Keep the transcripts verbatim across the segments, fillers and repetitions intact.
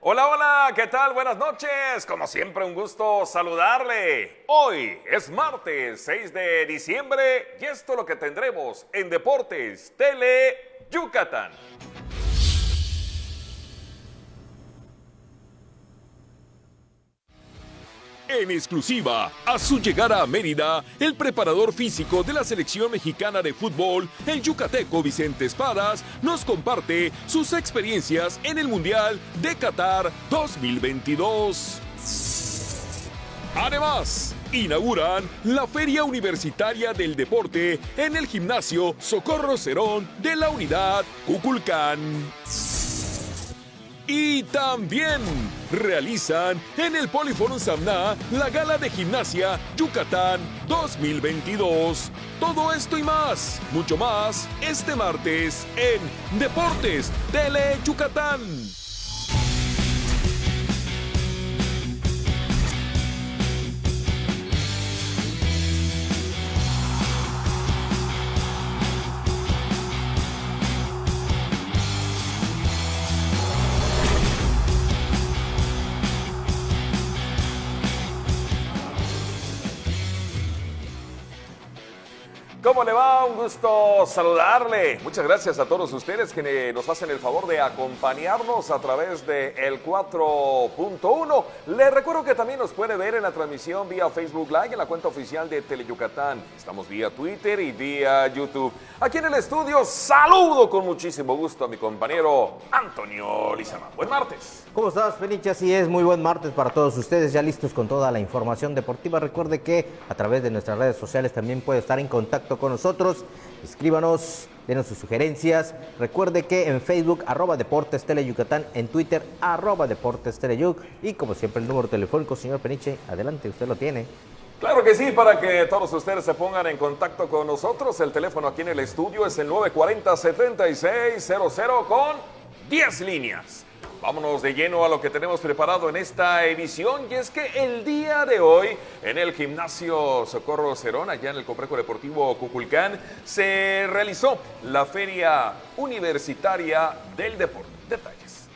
Hola, hola, ¿qué tal? Buenas noches. Como siempre, un gusto saludarle. Hoy es martes seis de diciembre y esto es lo que tendremos en Deportes Tele Yucatán. En exclusiva, a su llegada a Mérida, el preparador físico de la selección mexicana de fútbol, el yucateco Vicente Espadas, nos comparte sus experiencias en el Mundial de Qatar dos mil veintidós. Además, inauguran la Feria Universitaria del Deporte en el Gimnasio Socorro Cerón de la Unidad Cuculcán. Y también realizan en el Poliforum Samná la Gala de Gimnasia Yucatán dos mil veintidós. Todo esto y más, mucho más, este martes en Deportes Tele Yucatán. ¿Cómo le va? Un gusto saludarle. Muchas gracias a todos ustedes que nos hacen el favor de acompañarnos a través de el cuatro punto uno. Les recuerdo que también nos puede ver en la transmisión vía Facebook Live en la cuenta oficial de Teleyucatán. Estamos vía Twitter y vía YouTube. Aquí en el estudio saludo con muchísimo gusto a mi compañero Antonio Lizama. Buen martes. ¿Cómo estás, Peniche? Así es, muy buen martes para todos ustedes, ya listos con toda la información deportiva. Recuerde que a través de nuestras redes sociales también puede estar en contacto con nosotros. Escríbanos, denos sus sugerencias. Recuerde que en Facebook, arroba Deportes Teleyucatán, en Twitter, arroba Deportes Teleyuc. Y como siempre, el número telefónico, señor Peniche, adelante, usted lo tiene. Claro que sí, para que todos ustedes se pongan en contacto con nosotros. El teléfono aquí en el estudio es el nueve cuatro cero, siete seis cero cero con diez líneas. Vámonos de lleno a lo que tenemos preparado en esta edición, y es que el día de hoy en el Gimnasio Socorro Cerón, allá en el Complejo Deportivo Cuculcán, se realizó la Feria Universitaria del Deporte. Detalles.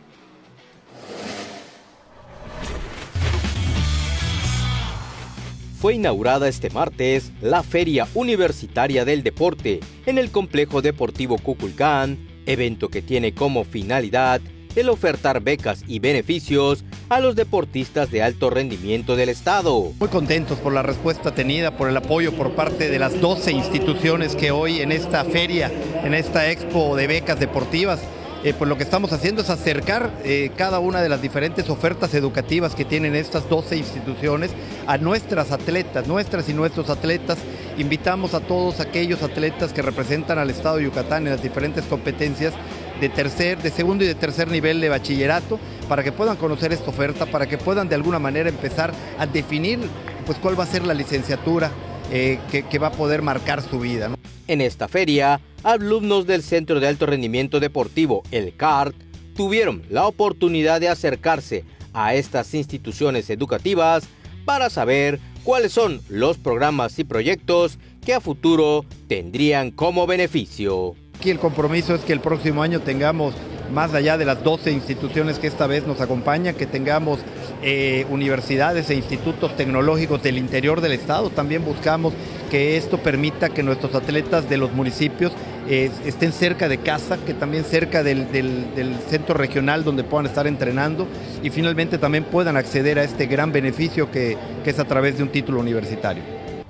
Fue inaugurada este martes la Feria Universitaria del Deporte en el Complejo Deportivo Cuculcán, evento que tiene como finalidad el ofertar becas y beneficios a los deportistas de alto rendimiento del estado. Muy contentos por la respuesta tenida, por el apoyo por parte de las doce instituciones que hoy en esta feria, en esta expo de becas deportivas, Eh, pues lo que estamos haciendo es acercar eh, cada una de las diferentes ofertas educativas que tienen estas doce instituciones a nuestras atletas, nuestras y nuestros atletas. Invitamos a todos aquellos atletas que representan al estado de Yucatán en las diferentes competencias de tercer, de segundo y de tercer nivel de bachillerato, para que puedan conocer esta oferta, para que puedan de alguna manera empezar a definir pues cuál va a ser la licenciatura eh, que, que va a poder marcar su vida, ¿no? En esta feria, alumnos del Centro de Alto Rendimiento Deportivo, el C A R T, tuvieron la oportunidad de acercarse a estas instituciones educativas para saber cuáles son los programas y proyectos que a futuro tendrían como beneficio. Aquí el compromiso es que el próximo año tengamos, más allá de las doce instituciones que esta vez nos acompañan, que tengamos eh, universidades e institutos tecnológicos del interior del estado. También buscamos que esto permita que nuestros atletas de los municipios eh, estén cerca de casa, que también cerca del, del, del centro regional donde puedan estar entrenando, y finalmente también puedan acceder a este gran beneficio que, que es a través de un título universitario.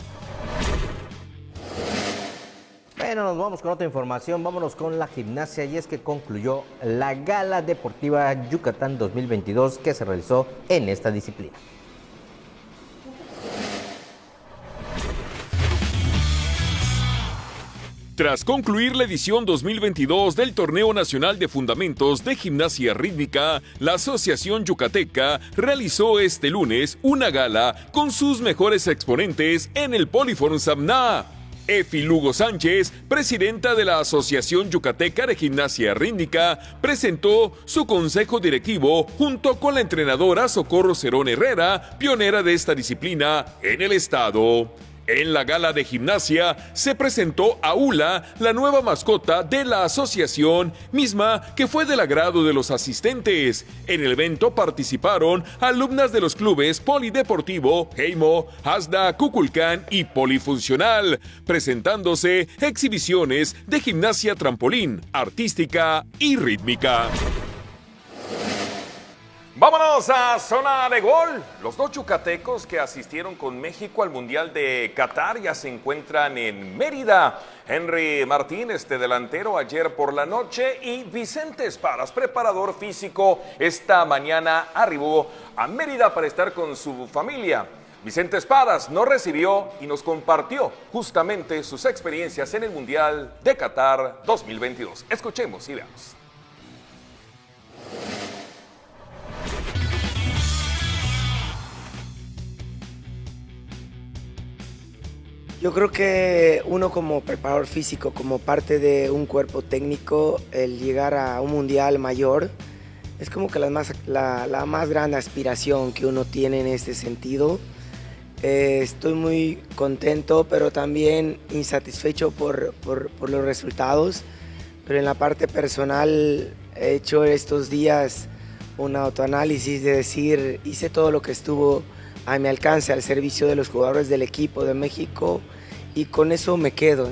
Bueno, nos vamos con otra información, vámonos con la gimnasia, y es que concluyó la Gala Deportiva Yucatán dos mil veintidós que se realizó en esta disciplina. Tras concluir la edición dos mil veintidós del Torneo Nacional de Fundamentos de Gimnasia Rítmica, la Asociación Yucateca realizó este lunes una gala con sus mejores exponentes en el Poliforum Samná. Efi Lugo Sánchez, presidenta de la Asociación Yucateca de Gimnasia Rítmica, presentó su consejo directivo junto con la entrenadora Socorro Cerón Herrera, pionera de esta disciplina en el estado. En la gala de gimnasia se presentó Aula, la nueva mascota de la asociación, misma que fue del agrado de los asistentes. En el evento participaron alumnas de los clubes Polideportivo, Heimo, Asda, Cuculcán y Polifuncional, presentándose exhibiciones de gimnasia trampolín, artística y rítmica. Vámonos a zona de gol. Los dos yucatecos que asistieron con México al Mundial de Qatar ya se encuentran en Mérida. Henry Martín, este delantero, ayer por la noche, y Vicente Espadas, preparador físico, esta mañana arribó a Mérida para estar con su familia. Vicente Espadas nos recibió y nos compartió justamente sus experiencias en el Mundial de Qatar dos mil veintidós. Escuchemos y veamos. Yo creo que uno como preparador físico, como parte de un cuerpo técnico, el llegar a un mundial mayor es como que la más, la, la más grande aspiración que uno tiene en este sentido. Eh, estoy muy contento, pero también insatisfecho por, por, por los resultados. Pero en la parte personal he hecho estos días un autoanálisis de decir, hice todo lo que estuvo a mi alcance al servicio de los jugadores del equipo de México y con eso me quedo.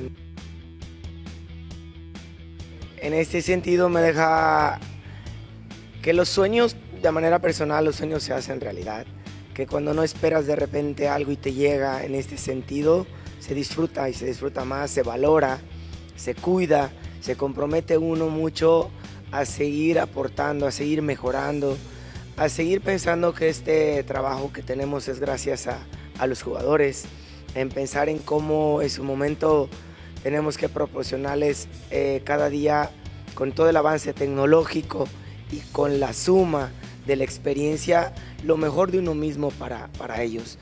En este sentido me deja que los sueños, de manera personal, los sueños se hacen realidad, que cuando no esperas de repente algo y te llega en este sentido, se disfruta y se disfruta más, se valora, se cuida, se compromete uno mucho a seguir aportando, a seguir mejorando, a seguir pensando que este trabajo que tenemos es gracias a, a los jugadores, en pensar en cómo en su momento tenemos que proporcionarles eh, cada día con todo el avance tecnológico y con la suma de la experiencia, lo mejor de uno mismo para, para ellos.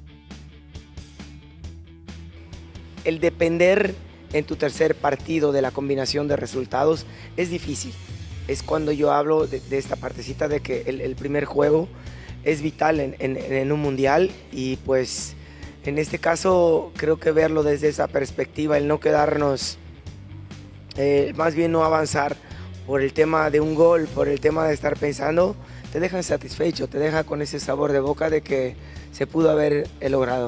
El depender en tu tercer partido de la combinación de resultados es difícil. Es cuando yo hablo de, de esta partecita de que el, el primer juego es vital en, en, en un mundial y pues en este caso creo que verlo desde esa perspectiva, el no quedarnos, eh, más bien no avanzar por el tema de un gol, por el tema de estar pensando, te deja insatisfecho, te deja con ese sabor de boca de que se pudo haber logrado.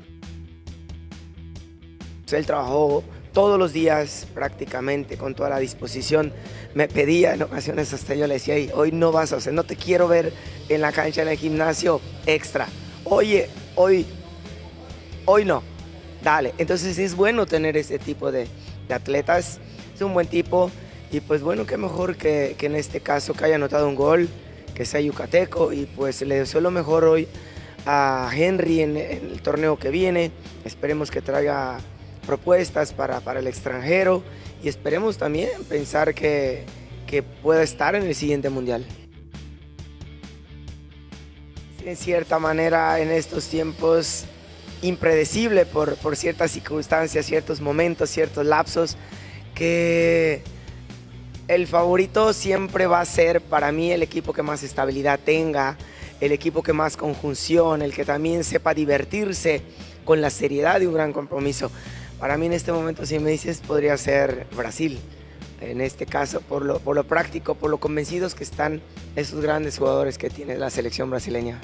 Él trabajó todos los días prácticamente con toda la disposición, me pedía en ocasiones, hasta yo le decía, hoy no vas a hacer, no te quiero ver en la cancha en el gimnasio extra, oye, hoy, hoy no, dale. Entonces es bueno tener ese tipo de, de atletas, es un buen tipo y pues bueno, qué mejor que, que en este caso que haya anotado un gol, que sea yucateco y pues le deseo lo mejor hoy a Henry en, en el torneo que viene, esperemos que traiga propuestas para, para el extranjero y esperemos también pensar que, que pueda estar en el siguiente mundial. En cierta manera en estos tiempos impredecible por, por ciertas circunstancias, ciertos momentos, ciertos lapsos, que el favorito siempre va a ser para mí el equipo que más estabilidad tenga, el equipo que más conjunción, el que también sepa divertirse con la seriedad de un gran compromiso. Para mí en este momento, si me dices, podría ser Brasil. En este caso, por lo, por lo práctico, por lo convencidos que están esos grandes jugadores que tiene la selección brasileña.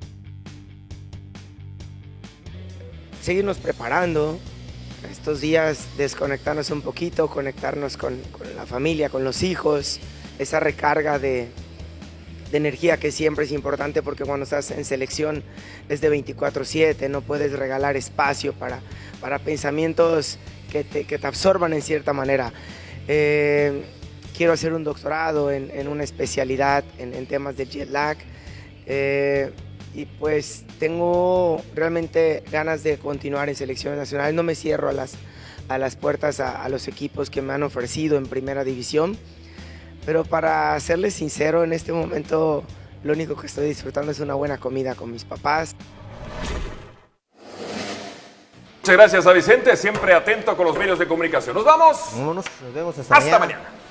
Seguirnos preparando, estos días desconectarnos un poquito, conectarnos con, con la familia, con los hijos, esa recarga de, de energía que siempre es importante porque cuando estás en selección es de veinticuatro siete, no puedes regalar espacio para, para pensamientos que te, que te absorban en cierta manera. Eh, quiero hacer un doctorado en, en una especialidad en, en temas de jet lag eh, y pues tengo realmente ganas de continuar en selecciones nacionales. No me cierro a las, a las puertas a, a los equipos que me han ofrecido en primera división. Pero para serles sincero, en este momento lo único que estoy disfrutando es una buena comida con mis papás. Muchas gracias a Vicente, siempre atento con los medios de comunicación. Nos vamos. Vámonos, nos vemos hasta, hasta mañana. mañana.